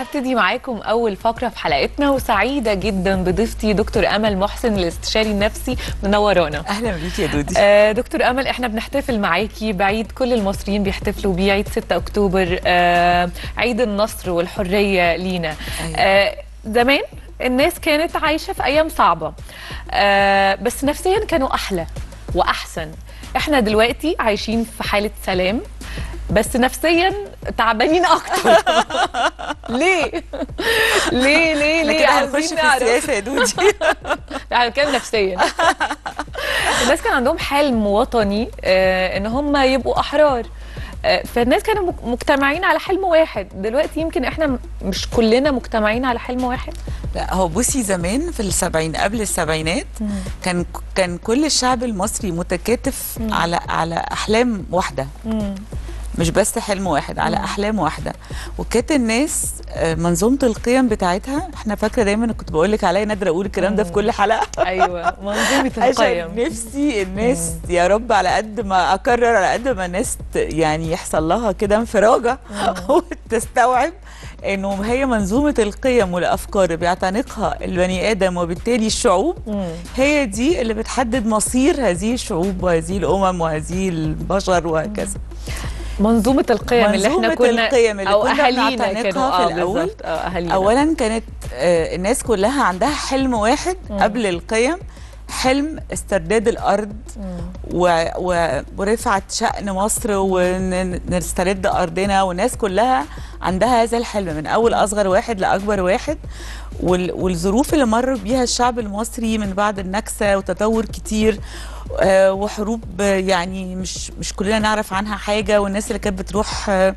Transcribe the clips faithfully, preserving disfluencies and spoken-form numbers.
هبتدي معاكم اول فقره في حلقتنا، وسعيده جدا بضيفتي دكتور امل محسن الاستشاري النفسي. منورانا. اهلا بيكي يا دودي. آه دكتور امل، احنا بنحتفل معاكي بعيد كل المصريين بيحتفلوا بيه، عيد ستة اكتوبر، آه عيد النصر والحريه لينا. أيوة. آه زمان الناس كانت عايشه في ايام صعبه، آه بس نفسيا كانوا احلى واحسن. احنا دلوقتي عايشين في حاله سلام بس نفسيا تعبانين اكتر. ليه؟ ليه ليه ليه؟ هنخش في السياسه يا دودي. لا هنتكلم نفسيا. الناس كان عندهم حلم وطني، آه ان هم يبقوا احرار، آه فالناس كانوا مجتمعين على حلم واحد. دلوقتي يمكن احنا مش كلنا مجتمعين على حلم واحد. لا هو بصي، زمان في السبعين قبل السبعينات مم. كان كان كل الشعب المصري متكاتف مم. على على احلام واحده. مم. مش بس حلم واحد، على مم. احلام واحده. وكانت الناس منظومه القيم بتاعتها، احنا فاكره دايما كنت بقول لك عليا نادره اقول الكلام ده في كل حلقه. ايوه، منظومه القيم. عشان نفسي الناس مم. يا رب على قد ما اكرر، على قد ما الناس يعني يحصل لها كده انفراجه وتستوعب انه هي منظومه القيم والافكار بيعتنقها البني ادم وبالتالي الشعوب، مم. هي دي اللي بتحدد مصير هذه الشعوب وهذه الامم وهذه البشر وهكذا. منظومه القيم منظومة اللي احنا كنا القيم اللي او كنا اهالينا كانوا في الاول. أهالينا. اولا كانت آه الناس كلها عندها حلم واحد مم. قبل القيم، حلم استرداد الارض و... و... ورفعه شأن مصر ونسترد ارضنا، والناس كلها عندها هذا الحلم من اول اصغر واحد لاكبر واحد. وال... والظروف اللي مر بيها الشعب المصري من بعد النكسه وتطور كتير، آه وحروب يعني مش مش كلنا نعرف عنها حاجه، والناس اللي كانت بتروح آه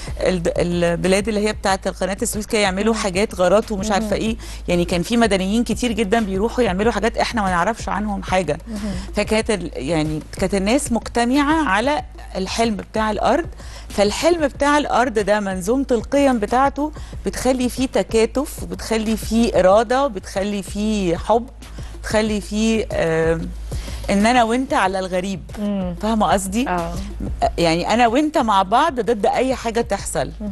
البلاد اللي هي بتاعت القناه السويس كانوا يعملوا حاجات غارات ومش عارفه ايه، يعني كان في مدنيين كتير جدا بيروحوا يعملوا حاجات احنا ما نعرفش عنهم حاجه. فكانت يعني كانت الناس مجتمعه على الحلم بتاع الارض. فالحلم بتاع الارض ده منظومه القيم بتاعته بتخلي فيه تكاتف، وبتخلي فيه اراده، وبتخلي فيه حب، بتخلي فيه آه ان انا وانت على الغريب. فاهمه قصدي؟ اه يعني انا وانت مع بعض ضد اي حاجه تحصل. مم.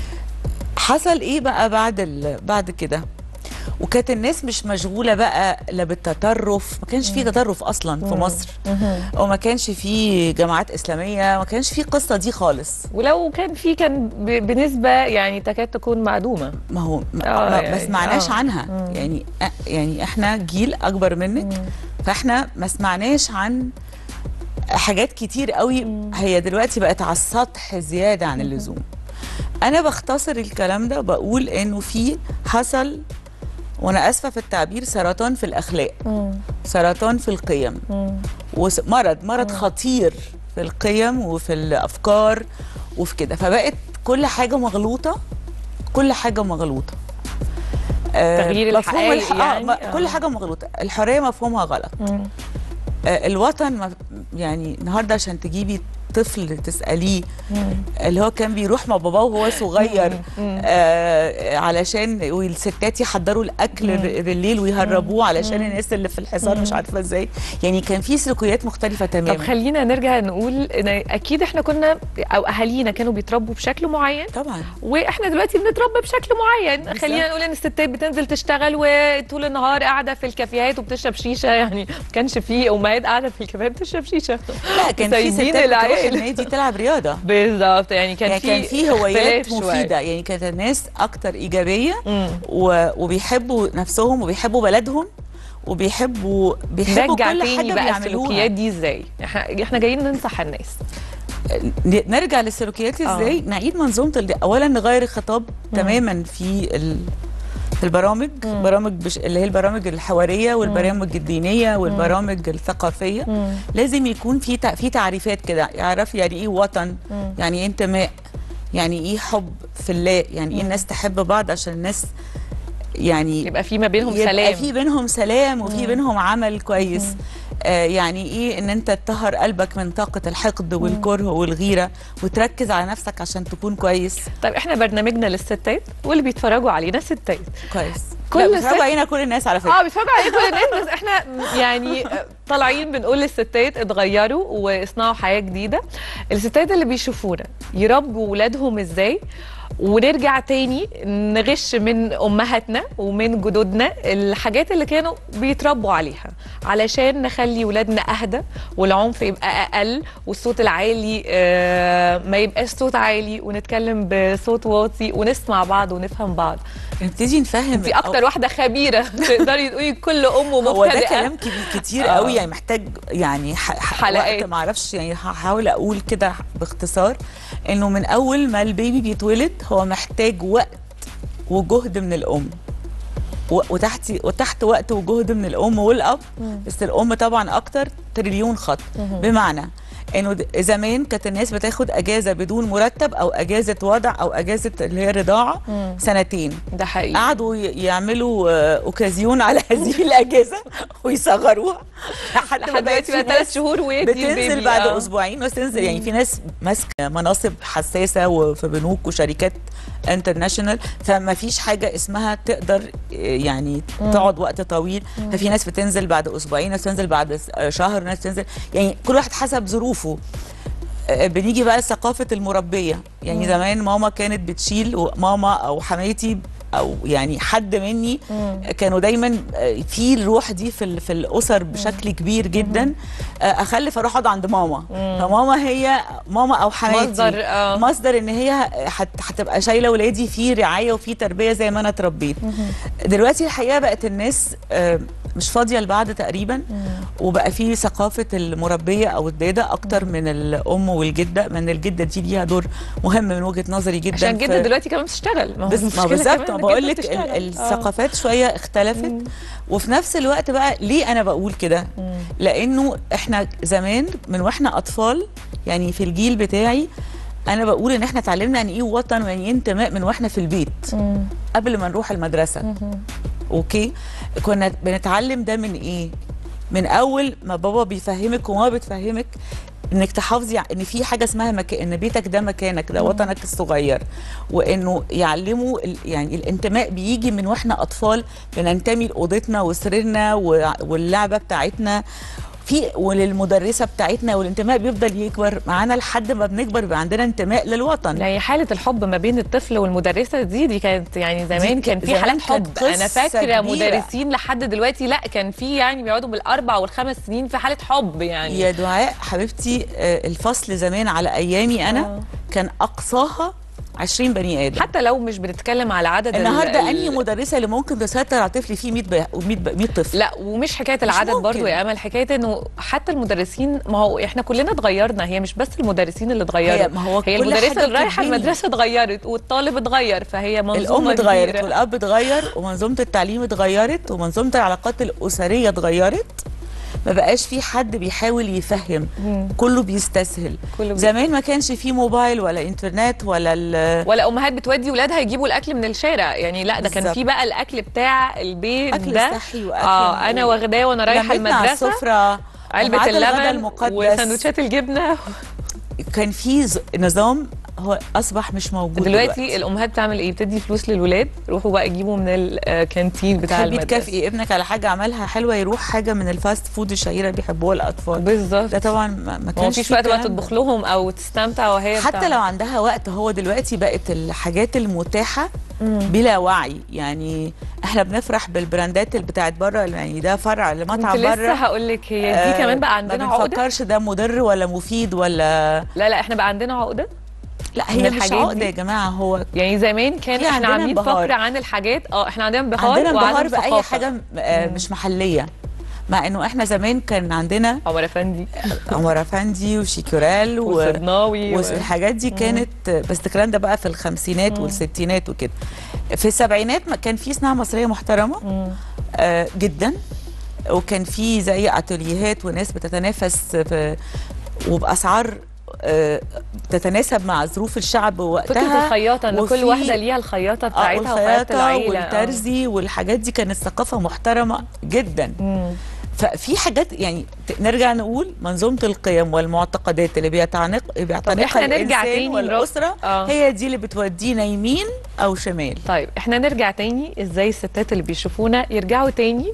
حصل ايه بقى بعد ال... بعد كده؟ وكانت الناس مش مشغوله بقى لا بالتطرف، ما كانش في تطرف اصلا في مصر، وما كانش في جماعات اسلاميه، ما كانش في القصه دي خالص، ولو كان في كان بنسبه يعني تكاد تكون معدومه. ما هو ما يعني ما سمعناش آه. عنها. مم. يعني يعني احنا جيل اكبر منك، مم. فاحنا ما سمعناش عن حاجات كتير قوي. مم. هي دلوقتي بقت على السطح زياده عن اللزوم. انا بختصر الكلام ده وبقول انه في حصل، وانا اسفه في التعبير، سرطان في الاخلاق، مم. سرطان في القيم، ومرض مرض مم. خطير في القيم وفي الافكار وفي كده. فبقت كل حاجه مغلوطه، كل حاجه مغلوطه. تغيير آه الحقائق الح... يعني آه. كل حاجه مغلوطه. الحريه مفهومها غلط. مم. آه الوطن ما يعني النهارده عشان تجيبي طفل تسأليه مم. اللي هو كان بيروح مع باباه وهو صغير مم. آه علشان والستات يحضروا الاكل مم. بالليل ويهربوه علشان مم. الناس اللي في الحصار مم. مش عارفه ازاي، يعني كان في سلوكيات مختلفه تماما. طب خلينا نرجع نقول ان اكيد احنا كنا او اهالينا كانوا بيتربوا بشكل معين طبعا، واحنا دلوقتي بنتربى بشكل معين. بالزبط. خلينا نقول ان الستات بتنزل تشتغل وطول النهار قاعده في الكافيهات وبتشرب شيشه، يعني ما كانش في امهات قاعده في الكافيهات بتشرب شيشه. لا كان في ستات بتروح النادي تلعب رياضه. بالظبط، يعني كان يعني في كان في هوايات مفيده، يعني كانت الناس اكتر ايجابيه وبيحبوا نفسهم وبيحبوا بلدهم وبيحبوا بيحبوا كل حاجه بيعملوها. بقى السلوكيات دي ازاي؟ احنا احنا جايين ننصح الناس. نرجع للسلوكيات ازاي؟ آه. نعيد منظومه. اولا نغير الخطاب مم. تماما في ال... في البرامج، مم. برامج بش... اللي هي البرامج الحواريه والبرامج الدينيه والبرامج الثقافيه. مم. لازم يكون في تع... في تعريفات كده، يعرف يعني ايه وطن، مم. يعني ايه انتماء، يعني ايه حب في الله، يعني ايه الناس تحب بعض عشان الناس يعني يبقى في ما بينهم يبقى سلام، يبقى في بينهم سلام وفي بينهم عمل كويس. مم. آه يعني ايه ان انت تطهر قلبك من طاقه الحقد والكره والغيره وتركز على نفسك عشان تكون كويس. طيب احنا برنامجنا للستات واللي بيتفرجوا علينا ستات كويس. كل بيتفرجوا علينا كل الناس على فكره. اه بيتفرجوا علينا كل الناس، بس احنا يعني طالعين بنقول للستات اتغيروا واصنعوا حياه جديده. الستات اللي بيشوفونا يربوا ولادهم ازاي، ونرجع تاني نغش من امهاتنا ومن جدودنا الحاجات اللي كانوا بيتربوا عليها، علشان نخلي ولادنا اهدى والعنف يبقى اقل والصوت العالي آه ما يبقاش صوت عالي، ونتكلم بصوت واطي ونسمع بعض ونفهم بعض. نبتدي نفهم. انت اكتر واحده خبيره تقدري تقولي كل ام مبتدئه. هو ده كلام كبير كتير آه. قوي، يعني محتاج يعني حلقات. ما اعرفش، يعني هحاول اقول كده باختصار انه من اول ما البيبي بيتولد هو محتاج وقت وجهد من الام، وتحت وتحت وقت وجهد من الام والاب، بس الام طبعا اكتر تريليون خط. بمعنى انه زمان كانت الناس بتاخد اجازه بدون مرتب او اجازه وضع او اجازه اللي هي رضاعه سنتين. ده حقيقي. قعدوا يعملوا اوكازيون على هذه الاجازه ويصغروها لحد دلوقتي بقى ثلاث شهور ويدي بتنزل بعد أوه. اسبوعين بس تنزل. يعني في ناس ماسكه مناصب حساسه وفي بنوك وشركات انترناشونال، فما فيش حاجه اسمها تقدر يعني مم. تقعد وقت طويل. مم. ففي ناس بتنزل بعد اسبوعين، ناس بتنزل بعد شهر، ناس بتنزل، يعني كل واحد حسب ظروفه. بنيجي بقى ثقافه المربيه، يعني مم. زمان ماما كانت بتشيل، ماما او حماتي او يعني حد مني مم. كانوا دايما في الروح دي في في الاسر بشكل كبير جدا. مم. اخلف اروح اقعد عند ماما، مم. فماما هي ماما او حماتي مصدر آه. مصدر ان هي هتبقى شايله ولادي في رعايه وفي تربيه زي ما انا اتربيت. دلوقتي الحقيقه بقت الناس مش فاضيه لبعض تقريبا. مم. وبقى في ثقافه المربيه او الداده اكتر مم. من الام والجده، من الجده دي ليها دور مهم من وجهه نظري جدا، عشان الجده دلوقتي كمان بتشتغل. ما هو بالظبط بقول لك الثقافات شويه اختلفت. مم. وفي نفس الوقت بقى ليه انا بقول كده؟ لانه احنا زمان من واحنا اطفال، يعني في الجيل بتاعي انا بقول ان احنا اتعلمنا يعني ايه وطن ويعني ايه انتماء من واحنا في البيت. مم. قبل ما نروح المدرسه. مم. اوكي، كنا بنتعلم ده من ايه؟ من اول ما بابا بيفهمك وماما بتفهمك انك تحافظي ان في حاجه اسمها مكان، ان بيتك ده مكانك، ده وطنك الصغير، وانه يعلموا يعني الانتماء بيجي من واحنا اطفال، بننتمي لاوضتنا وسريرنا واللعبه بتاعتنا في وللمدرسه بتاعتنا، والانتماء بيفضل يكبر معانا لحد ما بنكبر بيبقى عندنا انتماء للوطن. يعني حاله الحب ما بين الطفل والمدرسه دي دي كانت يعني زمان كان في حالات حب. انا فاكره مدرسين لحد دلوقتي لا كان في يعني بيقعدوا بالاربع والخمس سنين في حاله حب. يعني يا دعاء حبيبتي الفصل زمان على ايامي انا آه. كان اقصاها عشرين بني ادم، حتى لو مش بنتكلم على عدد. النهارده انهي مدرسه اللي ممكن تسيطر على طفل فيه مية طفل؟ لا، ومش حكايه العدد برضو يا امل، حكايه انه حتى المدرسين، ما هو احنا كلنا اتغيرنا، هي مش بس المدرسين اللي اتغيروا، هي, ما هو هي المدرسه اللي رايحه المدرسه اتغيرت والطالب اتغير، فهي منظومه الام اتغيرت والاب اتغير ومنظومه التعليم اتغيرت ومنظومه العلاقات الاسريه اتغيرت. ما بقاش في حد بيحاول يفهم، مم. كله بيستسهل. كله زمان ما كانش في موبايل ولا انترنت ولا ولا امهات بتودي ولادها يجيبوا الاكل من الشارع، يعني لا ده كان في بقى الاكل بتاع البيت، اكل ده صحي واكل اه انا واخداه وانا رايحه المدرسه، السفره، علبه اللبن وسندوتشات الجبنه. كان في نظام هو اصبح مش موجود دلوقتي, دلوقتي الامهات بتعمل ايه؟ بتدي فلوس للولاد، روحوا بقى يجيبوا من الكانتين بتاع المدرسه. تحبي تكافئي ابنك على حاجه عملها حلوه، يروح حاجه من الفاست فود الشهيره اللي بيحبوها الاطفال. بالظبط. ده طبعا ما كانش فيش وقت بقى تطبخ لهم او تستمتع وهي حتى بتاع. لو عندها وقت. هو دلوقتي بقت الحاجات المتاحه مم. بلا وعي. يعني احنا بنفرح بالبراندات اللي بتاعت بره، يعني ده فرع لمطعم بره. لسه هقول لك هي دي آه كمان بقى عندنا عقده، ما بنفكرش ده مضر ولا مفيد ولا لا لا احنا بقى عندنا عقده. لا هي مش عقده يا جماعه، هو يعني زمان كان احنا عاملين فقره عن الحاجات. اه احنا عندنا انبهار، عندنا انبهار باي حاجه آه مش محليه، مع انه احنا زمان كان عندنا عمر افندي عمر افندي وشيكورال وصدناوي والحاجات دي كانت مم. بس الكلام ده بقى في الخمسينات مم. والستينات وكده. في السبعينات كان في صناعه مصريه محترمه آه جدا، وكان في زي اتوليهات وناس بتتنافس وباسعار آه تتناسب مع ظروف الشعب ووقتها. فكره الخياطه ان كل واحده ليها الخياطه بتاعتها وخياطه العيله والترزي والحاجات دي كانت ثقافه محترمه جدا. مم. ففي حاجات يعني نرجع نقول منظومه القيم والمعتقدات اللي بيعتنق بيعتنقها الانسان والاسره آه. هي دي اللي بتودينا يمين او شمال. طيب احنا نرجع تاني ازاي الستات اللي بيشوفونا يرجعوا تاني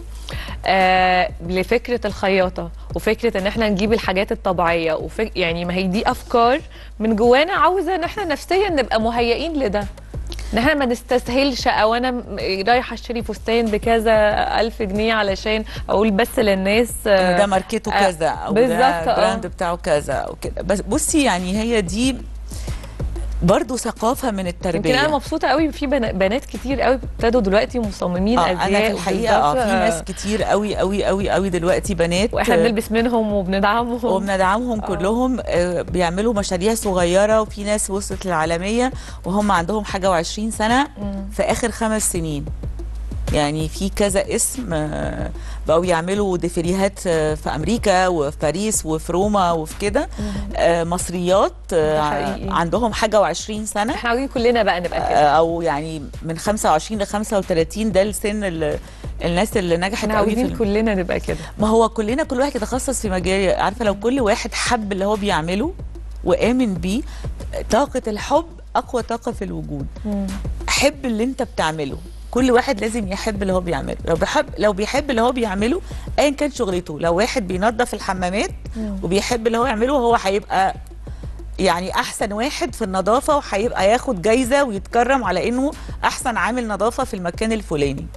آه لفكره الخياطه وفكره ان احنا نجيب الحاجات الطبيعيه، وفك يعني ما هي دي افكار من جوانا عاوزه ان احنا نفسيا نبقى مهيئين لده. ان احنا ما نستسهلش، او انا م- رايحه اشتري فستان بكذا الف جنيه علشان اقول بس للناس إن ده ماركته آه، كذا او بالظبط، ده آه. البراند بتاعه كذا او كده. بس بصي يعني هي دي برضو ثقافه من يمكن انا التربيه. مبسوطه قوي في بنا- بنات كتير قوي ابتدوا دلوقتي مصممين اه ازياء. انا في الحقيقه اه بالظبط، في ناس كتير قوي قوي قوي قوي دلوقتي بنات، واحنا آه، بنلبس منهم وبندعمهم. وبندعمهم آه. كلهم، آه، بيعملوا مشاريع صغيره، وفي ناس وصلت للعالميه وهم عندهم حاجه وعشرين سنه في اخر خمس سنين. يعني في كذا اسم آه، بقوا يعملوا ديفيريهات آه، في امريكا وفي باريس وفي روما وفي كده، آه، مصريات آه، ده حقيقي. عندهم حاجه وعشرين سنه، احنا عاوزين كلنا بقى نبقى آه، كده. او يعني من خمسة وعشرين ل خمسة وثلاثين، ده السن اللي الناس اللي نجحت احنا قوي في عاوزين الم- كلنا نبقى كده. ما هو كلنا كل واحد يتخصص في مجال. عارفه لو كل واحد حب اللي هو بيعمله وآمن بيه، طاقه الحب اقوى طاقه في الوجود. حب اللي انت بتعمله، كل واحد لازم يحب اللي هو بيعمله. لو بيحب لو بيحب اللي هو بيعمله ايا كان شغلته، لو واحد بينظف الحمامات وبيحب اللي هو يعمله، هو هيبقى يعني احسن واحد في النظافه، وهيبقى ياخد جايزه ويتكرم على انه احسن عامل نظافه في المكان الفلاني.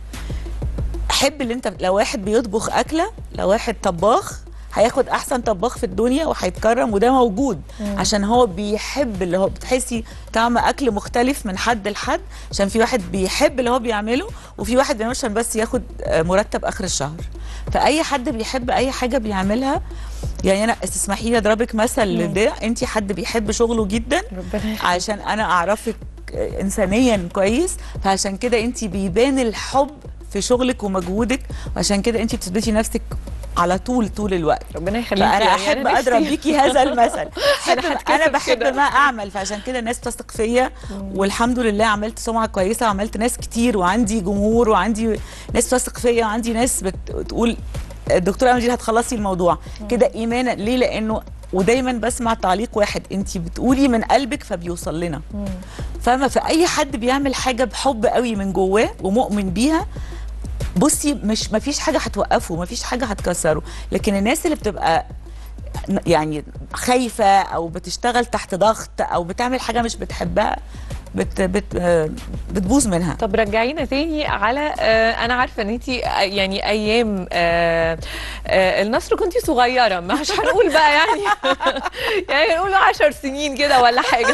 حب اللي انت، لو واحد بيطبخ اكله، لو واحد طباخ هياخد احسن طباخ في الدنيا وهيتكرم، وده موجود عشان هو بيحب اللي هو، بتحسي طعم اكل مختلف من حد لحد، عشان في واحد بيحب اللي هو بيعمله، وفي واحد بيعمله عشان بس ياخد آه، مرتب اخر الشهر. فاي حد بيحب اي حاجه بيعملها. يعني انا تسمحي لي اضربك مثل لده، انت حد بيحب شغله جدا، ربنا يخليك. عشان انا اعرفك انسانيا كويس، فعشان كده انت بيبان الحب في شغلك ومجهودك، وعشان كده انت بتثبتي نفسك على طول طول الوقت. ربنا يخليكي. فانا يعني احب نفسي- اضرب بيكي هذا المثل. أحب أنا انا هتكسف بحب كده. ما اعمل، فعشان كده الناس تثق فيا، والحمد لله عملت سمعه كويسه، وعملت ناس كتير، وعندي جمهور، وعندي ناس تثق فيا، وعندي ناس بتقول الدكتوره امجد هتخلصي الموضوع كده ايمانا. ليه؟ لانه ودايما بسمع تعليق واحد، انت بتقولي من قلبك فبيوصل لنا. فاهمه؟ فاي حد بيعمل حاجه بحب قوي من جواه ومؤمن بيها، بصي مش مفيش حاجه هتوقفه، مفيش حاجه هتكسره. لكن الناس اللي بتبقى يعني خايفه، او بتشتغل تحت ضغط، او بتعمل حاجه مش بتحبها، بت بت آه، بتبوظ منها. طب رجعينا تاني على آه انا عارفه ان انت يعني ايام آه آه النصر كنتي صغيره، مش هنقول بقى يعني يعني نقول عشر سنين كده ولا حاجه.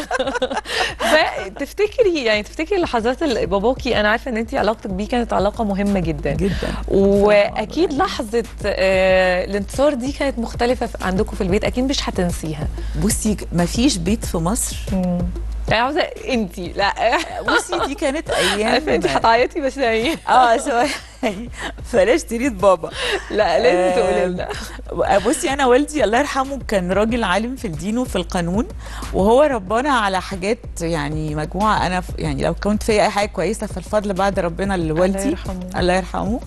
فتفتكري يعني تفتكري لحظات ال- باباكي، انا عارفه ان انت علاقتك بيه كانت علاقه مهمه جدا جدا. واكيد لحظه آه الانتصار دي كانت مختلفه في- عندكم في البيت، اكيد مش هتنسيها. بصي مفيش بيت في مصر، يعني عاوزه انت لا بصي دي كانت ايام، عارفه انت هتعيطي بس يعني اه سواء فلاش تريد بابا. لا لازم تقولي لنا. آه، بصي انا والدي الله يرحمه كان راجل عالم في الدين وفي القانون، وهو ربنا على حاجات يعني مجموعه. انا ف- يعني لو كنت فيا اي حاجه كويسه فالفضل بعد ربنا لوالدي يرحمه. الله يرحمه.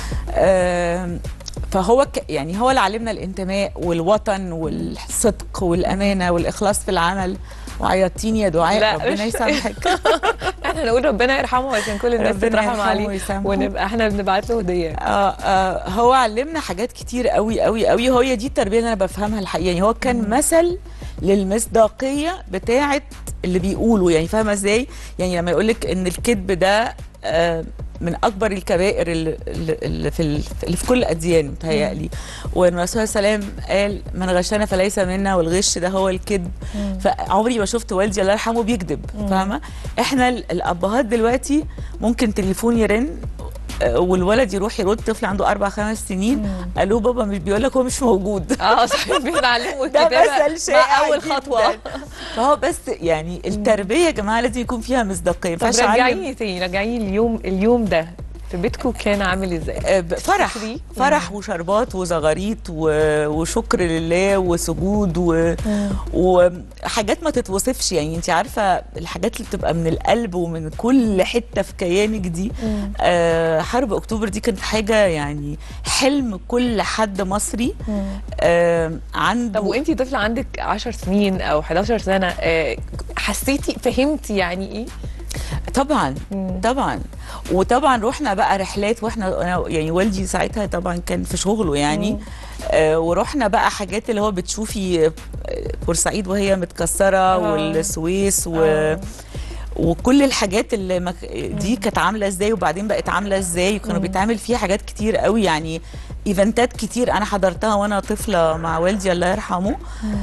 آم، فهو ك يعني هو اللي علمنا الانتماء والوطن والصدق والامانه والاخلاص في العمل. وعيطتيني يا دعاء، لا، ربنا مش- يسامحك. احنا نقول ربنا يرحمه عشان كل الناس ربنا تترحم يرحمه عليه، ويسامحه. ونبقى احنا بنبعت له هديه. آه آه هو علمنا حاجات كتير قوي قوي قوي، وهي دي التربيه اللي انا بفهمها الحقيقه. يعني هو كان مثل للمصداقيه بتاعه اللي بيقولوا، يعني فاهمه ازاي؟ يعني لما يقول لك ان الكذب ده آه من اكبر الكبائر اللي, اللي في ال- اللي في كل الاديان متهيألي، وان الرسول صلى الله عليه وسلم قال من غشنا فليس منا، والغش ده هو الكذب. فعمري ما شفت والدي الله يرحمه بيكذب، فاهمه؟ احنا ال- الابهات دلوقتي ممكن تليفون يرن آه، والولد يروح يرد، طفل عنده اربع خمس سنين، الو بابا، مش بيقول لك هو مش موجود. اه صحيح، بنعلمه ده الكتابه مثل شائع مع اول جداً. خطوه. فهو بس يعني التربيه يا جماعه لازم يكون فيها مصداقيه. طب ما ينفعش أعلم- رجعيني تاني، رجعيني اليوم اليوم ده في بيتكم كان عامل ازاي؟ آه، ب- فرح تفتكري؟ فرح وشربات وزغاريط و- وشكر لله وسجود و... وحاجات ما تتوصفش. يعني انت عارفه الحاجات اللي بتبقى من القلب ومن كل حته في كيانك دي. آه حرب اكتوبر دي كانت حاجه يعني حلم كل حد مصري آه عنده. طب وانتي طفله عندك عشر سنين او حداشر سنه، آه، حسيتي فهمتي يعني ايه؟ طبعا طبعا. وطبعا رحنا بقى رحلات، واحنا أنا يعني والدي ساعتها طبعا كان في شغله يعني. آه ورحنا بقى حاجات اللي هو بتشوفي آه، بورسعيد وهي متكسره، آه. والسويس و آه. وكل الحاجات اللي مك... دي كانت عامله ازاي وبعدين بقت عامله ازاي، وكانوا بيتعمل فيها حاجات كتير قوي يعني، ايفنتات كتير انا حضرتها وانا طفله مع والدي الله يرحمه.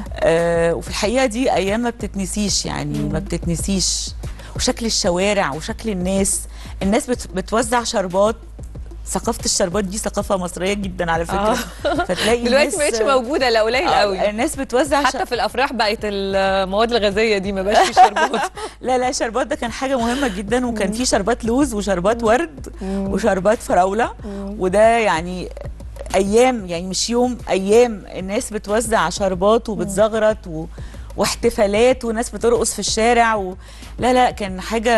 آه وفي الحقيقه دي ايام ما بتتنسيش يعني، ما بتتنسيش. وشكل الشوارع وشكل الناس، الناس بت... بتوزع شربات. ثقافه الشربات دي ثقافه مصريه جدا على فكره. آه. فتلاقي دلوقتي ما بقتش موجوده، لا قليل قوي. الناس بتوزع حتى ش... في الافراح بقت المواد الغازيه دي ما بقاش في شربات. لا لا، شربات ده كان حاجه مهمه جدا، وكان في شربات لوز وشربات ورد وشربات فراوله، وده يعني ايام يعني مش يوم، ايام الناس بتوزع شربات وبتزغرط و... واحتفالات وناس بترقص في الشارع و... لا لا، كان حاجه،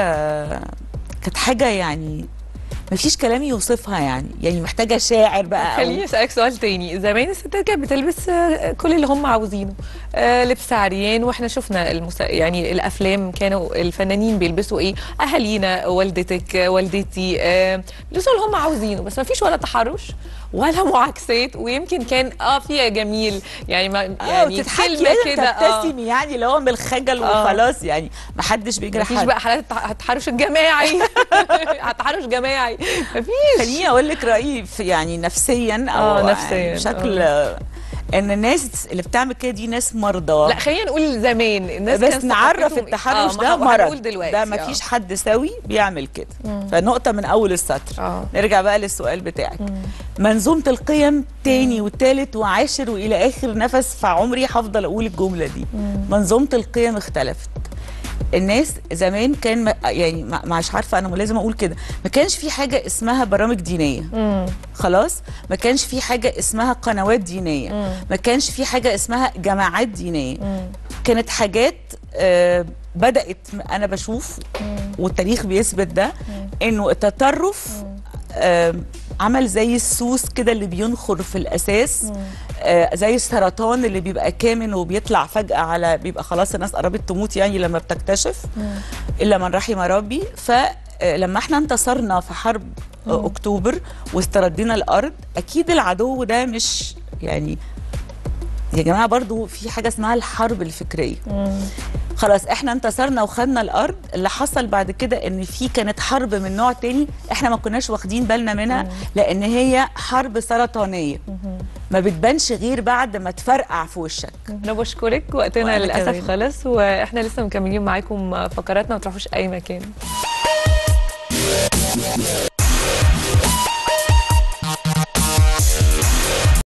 كانت حاجه يعني مفيش كلام يوصفها يعني، يعني محتاجه شاعر بقى. خليني اسالك سؤال تاني. زمان الستات كانت بتلبس كل اللي هم عاوزينه، آه لبس عريان، واحنا شفنا المس... يعني الافلام كانوا الفنانين بيلبسوا ايه، اهالينا، والدتك، والدتي، آه بيلبسوا اللي هم عاوزينه، بس مفيش ولا تحرش ولا معاكسات، ويمكن كان اه فيها جميل يعني، ما يعني كلمه كده تبتسمي آه يعني اللي هو من الخجل آه وخلاص يعني، ما حدش بيجرح حد. مفيش بقى حالات التحرش الجماعي. التحرش جماعي مفيش. خليني اقول لك رايي يعني نفسيا او آه نفسيا يعني بشكل آه. ان الناس اللي بتعمل كده دي ناس مرضى. لا خلينا نقول زمان الناس بس نعرف التحرش آه ده مرض، ده ما فيش حد سوي بيعمل كده. مم. فنقطه من اول السطر. آه. نرجع بقى للسؤال بتاعك. مم. منظومه القيم تاني وتالت وعاشر والى اخر نفس في عمري هفضل اقول الجمله دي. مم. منظومه القيم اختلفت. الناس زمان كان يعني مش عارفه انا لازم اقول كده، ما كانش في حاجه اسمها برامج دينيه. مم. خلاص، ما كانش في حاجه اسمها قنوات دينيه. مم. ما كانش في حاجه اسمها جماعات دينيه. مم. كانت حاجات آه بدات، انا بشوف مم. والتاريخ بيثبت ده، مم. انه التطرف آه عمل زي السوس كده اللي بينخر في الاساس، آه زي السرطان اللي بيبقى كامن وبيطلع فجاه على، بيبقى خلاص الناس قربت تموت يعني لما بتكتشف، مم. الا من رحم ربي. فلما احنا انتصرنا في حرب آه اكتوبر واستردينا الارض، اكيد العدو ده مش يعني، يا جماعه برضو في حاجه اسمها الحرب الفكريه. مم. خلاص احنا انتصرنا وخدنا الارض، اللي حصل بعد كده ان في كانت حرب من نوع تاني احنا ما كناش واخدين بالنا منها. مم. لان هي حرب سرطانيه. مم. ما بتبانش غير بعد ما تفرقع في وشك. انا بشكرك، وقتنا للاسف خلص، واحنا لسه مكملين معاكم فقراتنا، ما تروحوش اي مكان.